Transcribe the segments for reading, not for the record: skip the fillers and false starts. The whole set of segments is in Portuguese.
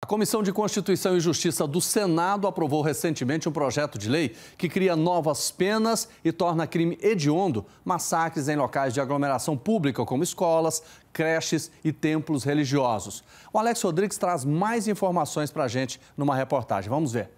A Comissão de Constituição e Justiça do Senado aprovou recentemente um projeto de lei que cria novas penas e torna crime hediondo massacres em locais de aglomeração pública, como escolas, creches e templos religiosos. O Alex Rodrigues traz mais informações para a gente numa reportagem. Vamos ver.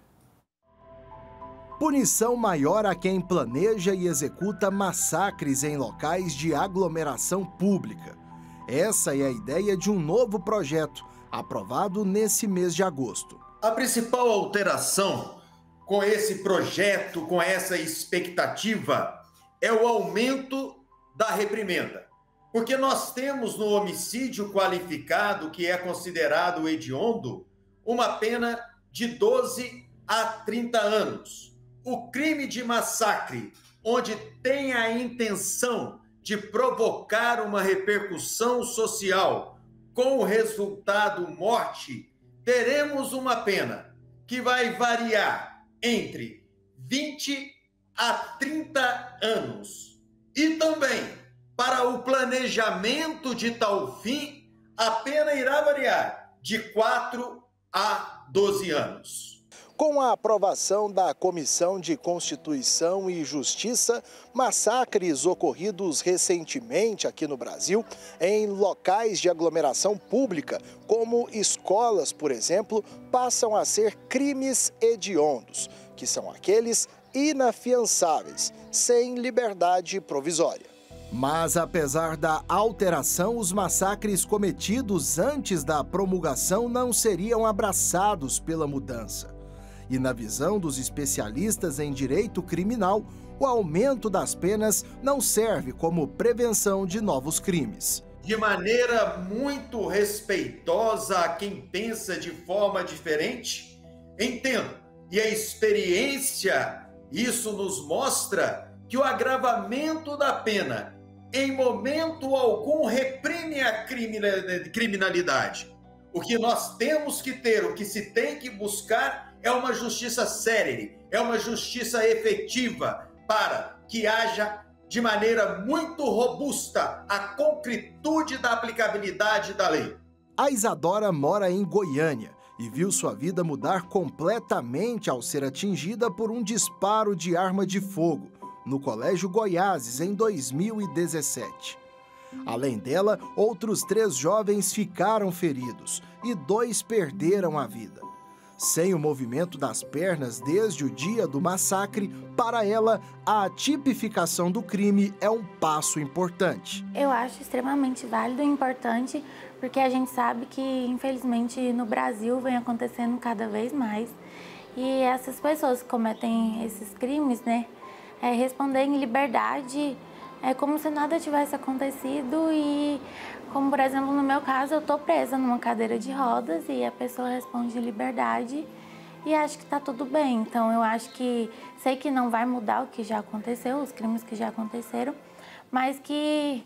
Punição maior a quem planeja e executa massacres em locais de aglomeração pública. Essa é a ideia de um novo projeto, aprovado nesse mês de agosto. A principal alteração com esse projeto, com essa expectativa, é o aumento da reprimenda. Porque nós temos no homicídio qualificado, que é considerado hediondo, uma pena de 12 a 30 anos. O crime de massacre, onde tem a intenção de provocar uma repercussão social com o resultado morte, teremos uma pena que vai variar entre 20 a 30 anos. E também, para o planejamento de tal fim, a pena irá variar de 4 a 12 anos. Com a aprovação da Comissão de Constituição e Justiça, massacres ocorridos recentemente aqui no Brasil em locais de aglomeração pública, como escolas, por exemplo, passam a ser crimes hediondos, que são aqueles inafiançáveis, sem liberdade provisória. Mas, apesar da alteração, os massacres cometidos antes da promulgação não seriam abraçados pela mudança. E na visão dos especialistas em direito criminal, o aumento das penas não serve como prevenção de novos crimes. De maneira muito respeitosa a quem pensa de forma diferente, entendo. E a experiência, isso nos mostra que o agravamento da pena, em momento algum, reprime a criminalidade. O que nós temos que ter, o que se tem que buscar é uma justiça célere, é uma justiça efetiva para que haja de maneira muito robusta a concretude da aplicabilidade da lei. A Isadora mora em Goiânia e viu sua vida mudar completamente ao ser atingida por um disparo de arma de fogo no Colégio Goiáses em 2017. Além dela, outros 3 jovens ficaram feridos e 2 perderam a vida. Sem o movimento das pernas desde o dia do massacre, para ela, a tipificação do crime é um passo importante. Eu acho extremamente válido e importante, porque a gente sabe que, infelizmente, no Brasil vem acontecendo cada vez mais. E essas pessoas que cometem esses crimes, responder em liberdade, é como se nada tivesse acontecido e, como por exemplo no meu caso, eu estou presa numa cadeira de rodas e a pessoa responde de liberdade e acho que está tudo bem. Então eu acho que, sei que não vai mudar o que já aconteceu, os crimes que já aconteceram, mas que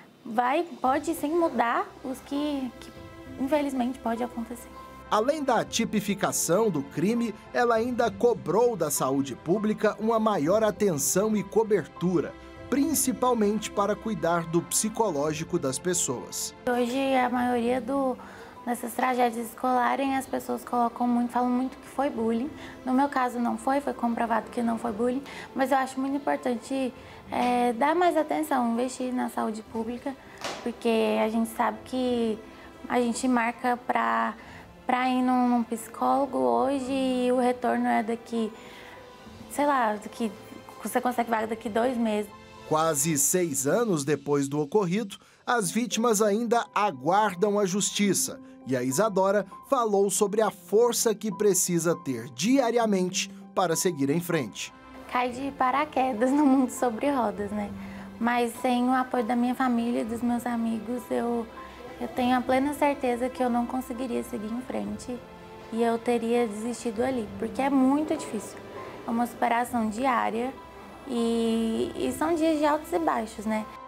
pode sim mudar os que infelizmente pode acontecer. Além da tipificação do crime, ela ainda cobrou da saúde pública uma maior atenção e cobertura, principalmente para cuidar do psicológico das pessoas. Hoje, a maioria dessas tragédias escolares, as pessoas falam muito que foi bullying. No meu caso não foi comprovado que não foi bullying, mas eu acho muito importante dar mais atenção, investir na saúde pública, porque a gente sabe que a gente marca para ir num psicólogo hoje e o retorno é daqui, você consegue vaga daqui 2 meses. Quase 6 anos depois do ocorrido, as vítimas ainda aguardam a justiça. E a Isadora falou sobre a força que precisa ter diariamente para seguir em frente. Cai de paraquedas no mundo sobre rodas, Mas sem o apoio da minha família e dos meus amigos, eu tenho a plena certeza que eu não conseguiria seguir em frente e eu teria desistido ali, porque é muito difícil. É uma superação diária. E são dias de altos e baixos,